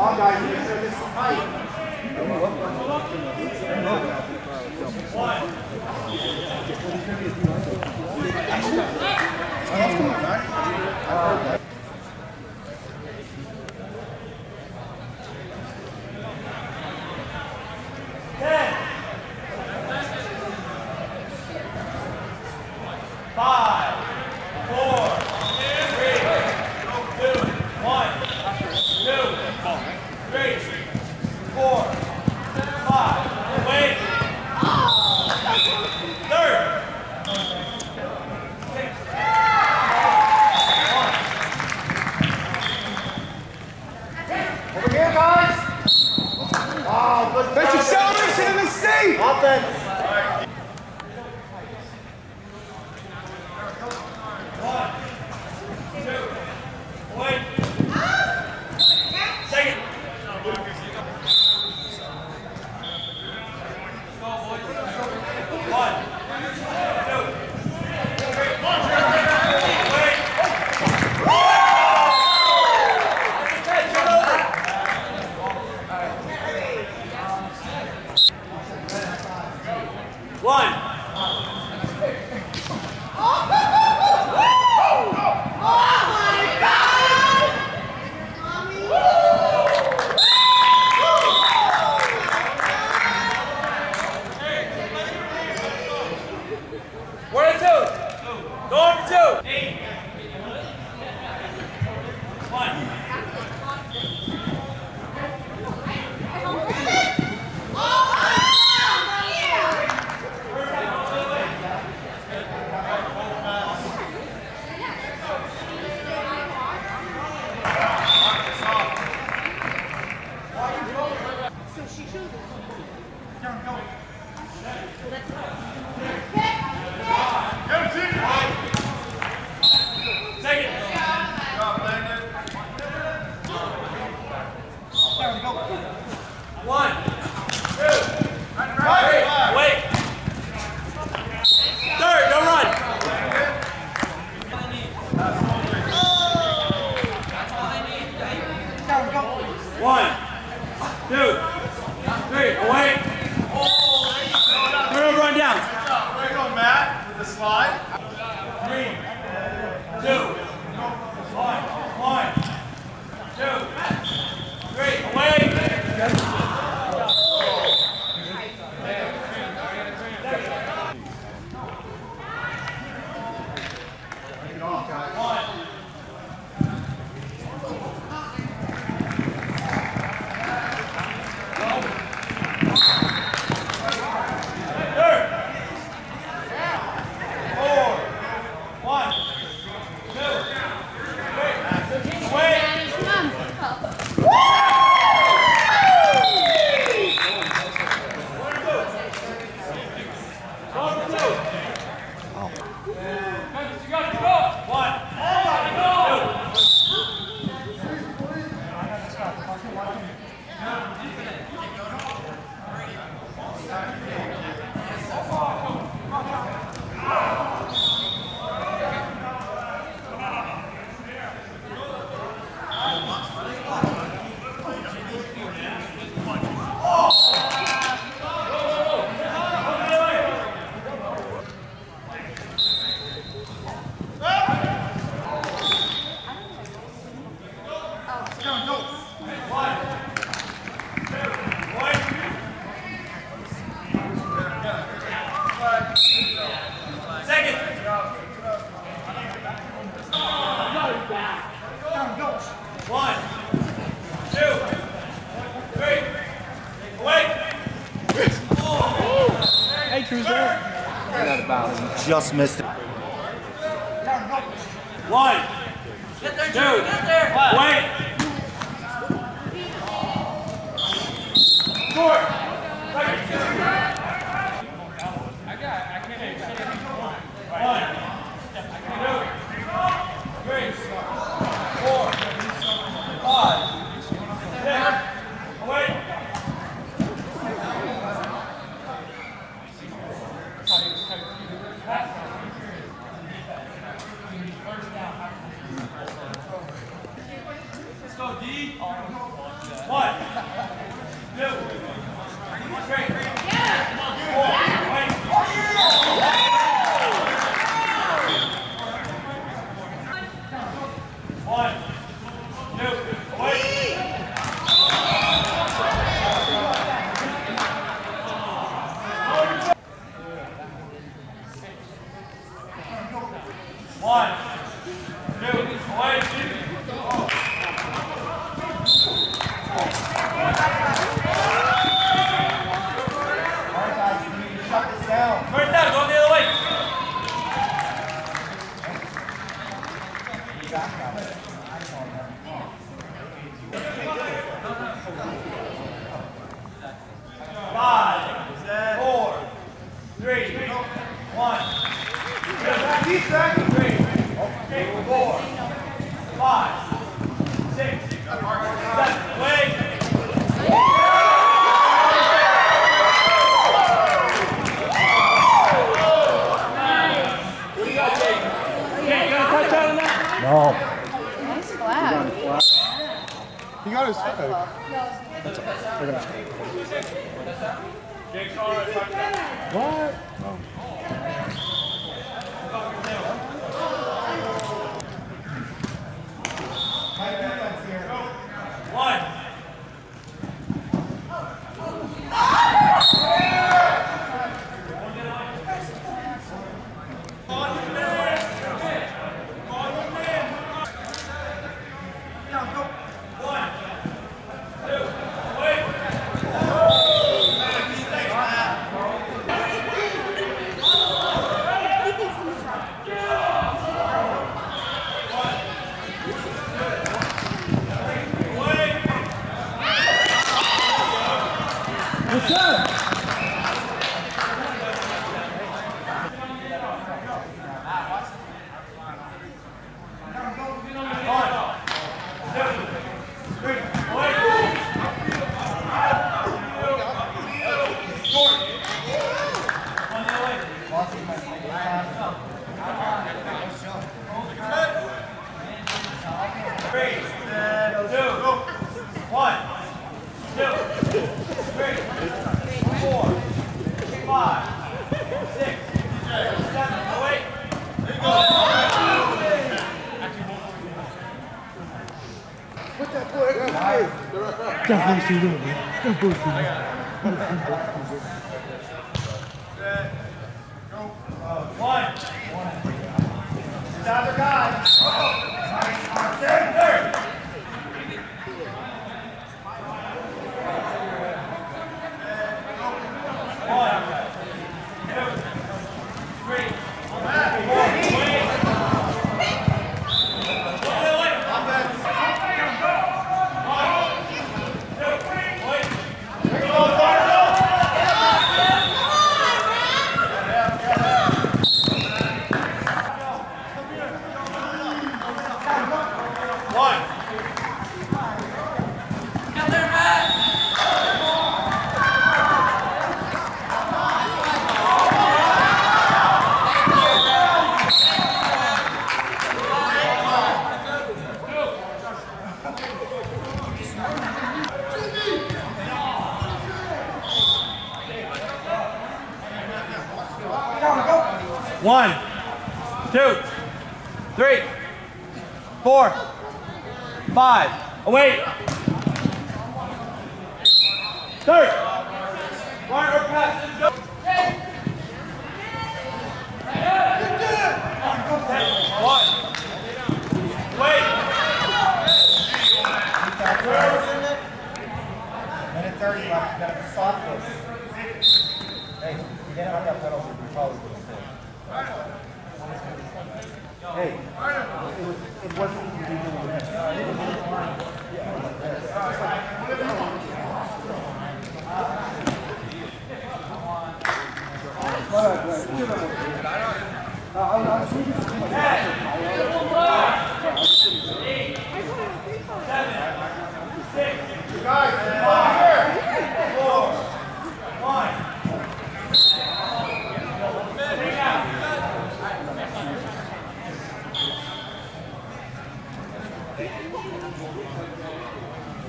on, guys. Make sure this is tight. That's acceleration in the seat! Offense! Just missed it. 1, 2, Get there. wait. 4. Let's go, D. No. Nice flag. He got his flag. What? Oh. What's up? One, two, three, 4, 5. Away. Third. Right or pass. Go. One. Wait. Minute 30 left. You gotta stop this. Hey, you didn't have that penalty. You probably would have scored. Hey, it wasn't even doing this.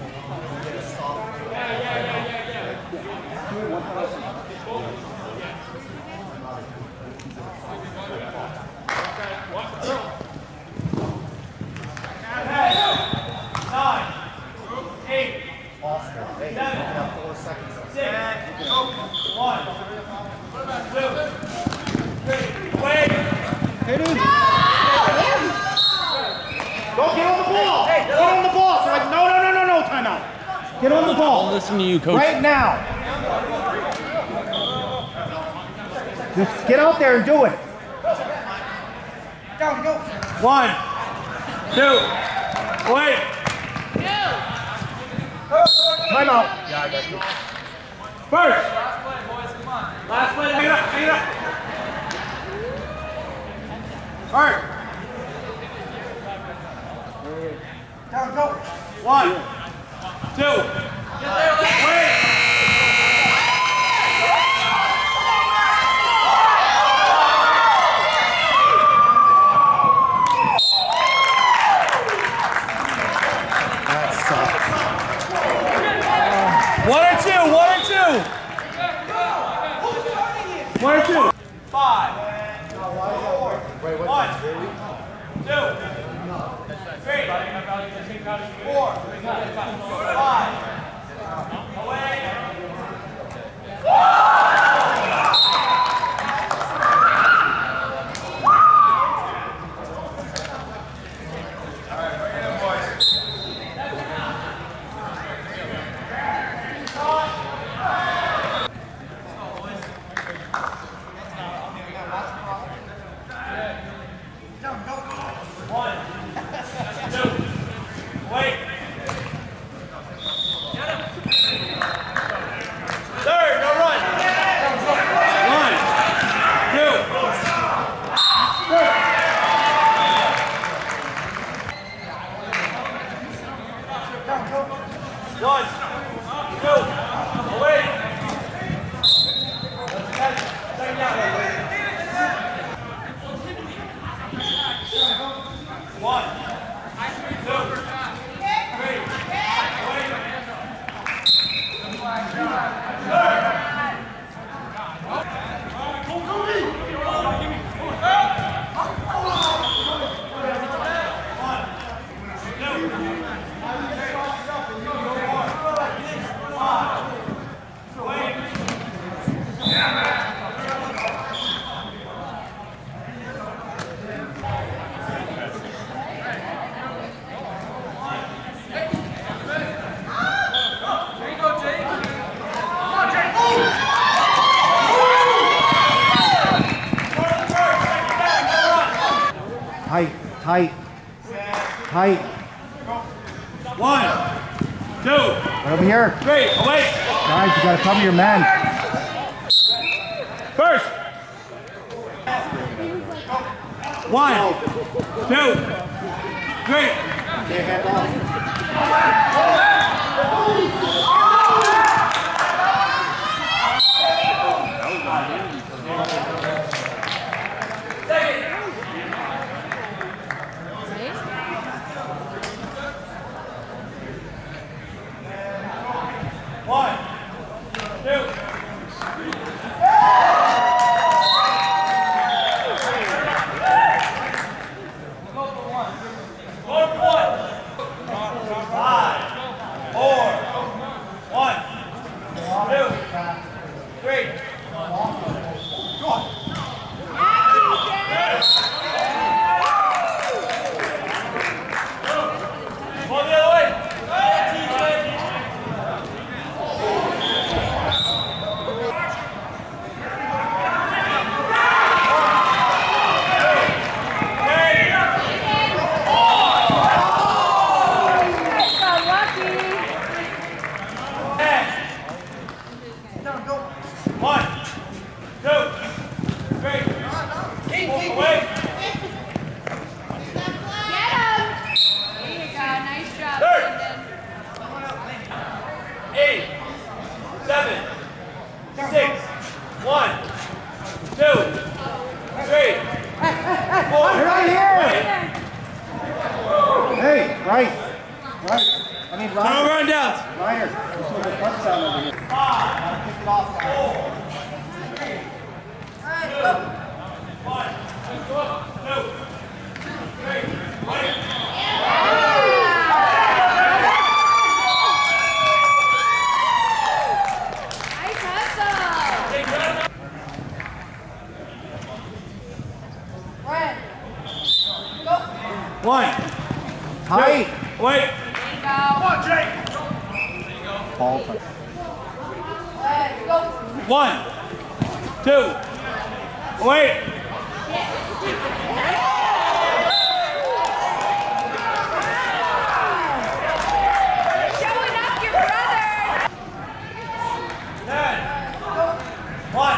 Get on the ball. I'll listen to you, coach. Right now. Just get out there and do it. Down, go. 1, 2, wait. Time out. First. Last play. Hang it up. Hang it up. First. Down, go. 1, 2. Wait. One or two. 5. 1, 2, 3, 4, 5. Away. Tight. 1, 2, Right over here. 3. Away. Guys, you gotta cover your man. First. 1, 2, 3. I mean, No Ryder. rundowns. Ryder. This was a touchdown over here. Gotta kick it off, guys. Nice hustle. Red. Go. One. Tight. Wait. Go. Ball touch. Red. Go. 1, 2. Wait. Showing up your brother. 1.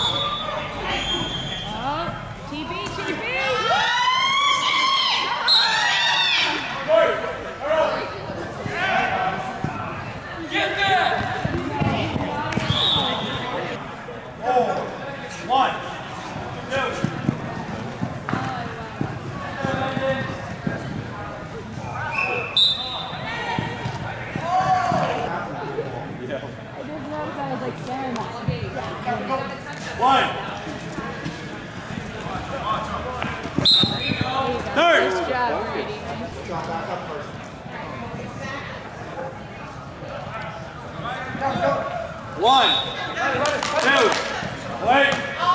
Oh, TB. Get there! 1, 2. One. Third. Good job, Brady. One. 2. Wait.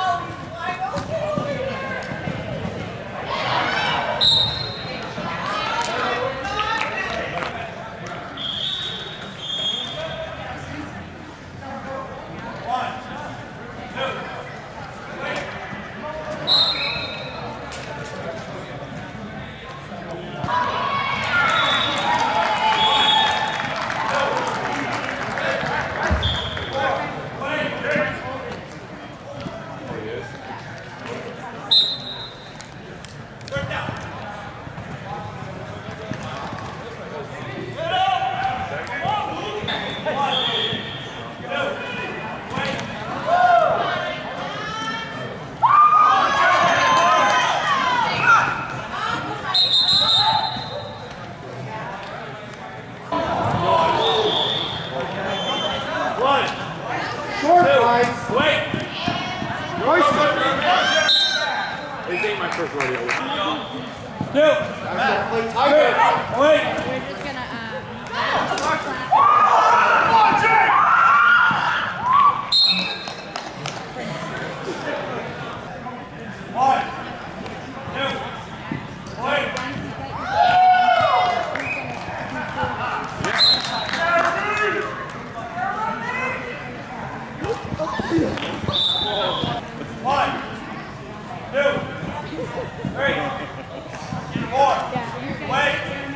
Short, guys. Wait. Royce. This ain't my first rodeo. 2. Play tighter. Wait. We're just gonna One. 2. Wait. One, 2, 3, 4. Wait.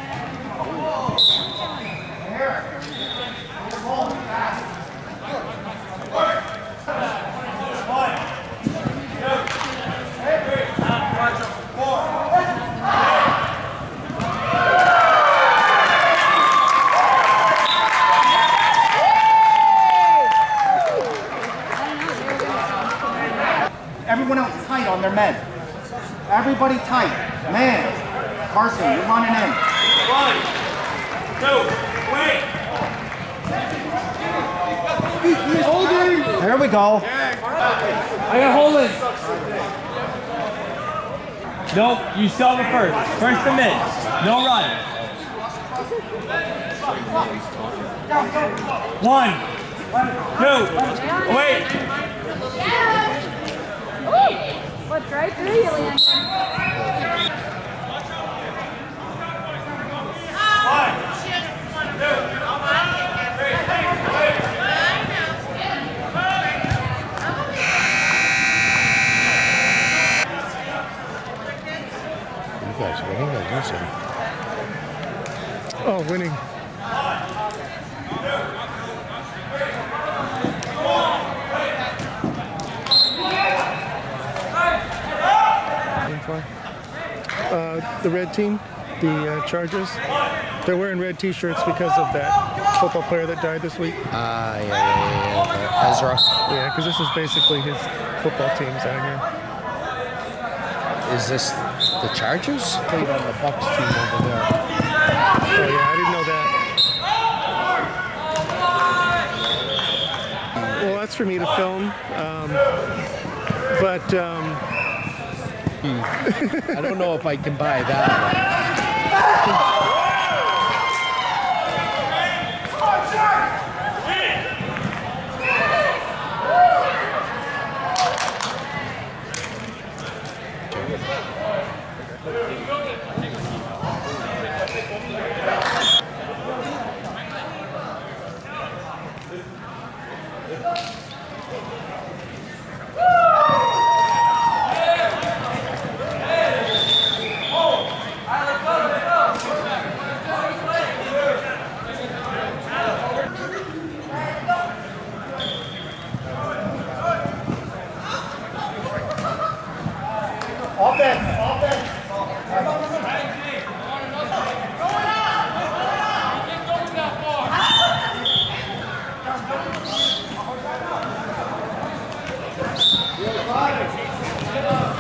One, 2, 3, 4. Everyone else tight on their men. Everybody tight. Man. Carson, you're running in. 1, 2, wait. He's holding. There we go. I got holding. Nope, you saw the first. First to mid. No run. 1, 2, wait. What's right through you, Landon? 1, 2, 3, wait. You guys winning or losing? Oh, winning. The red team, the Chargers, they're wearing red t-shirts because of that football player that died this week. Yeah. Ezra. Yeah, because this is basically his football teams out here. Is this the Chargers? Played on the Bucks team over there. Oh yeah, I didn't know that. for me to film, but I don't know if I can buy that one. Offense.